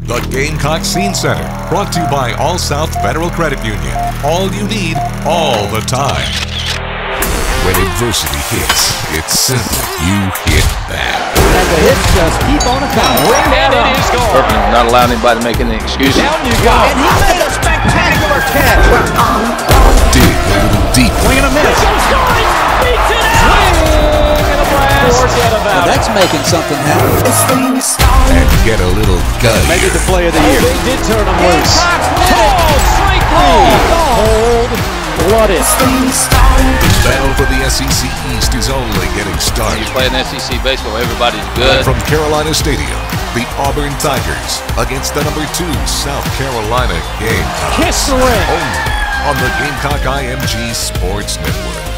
The Gamecock Scene Center, brought to you by All South Federal Credit Union. All you need, all the time. When adversity hits, it's simple. You hit back. And the hits just keep on coming. And it is gone. Not allowing anybody to make any excuses. Down you go. And he made a spectacular catch. Dig a little deeper. Swing and a miss. Beats it out. Swing and a blast. Forget about it. That's making something happen. And get a little gutty. Maybe the play of the year. They did turn him loose. Oh, straight cold-blooded. The battle for the SEC East is only getting started. You play in SEC baseball, everybody's good. From Carolina Stadium, the Auburn Tigers against the #2 South Carolina Gamecocks. Kiss the ring. Only on the Gamecock IMG Sports Network.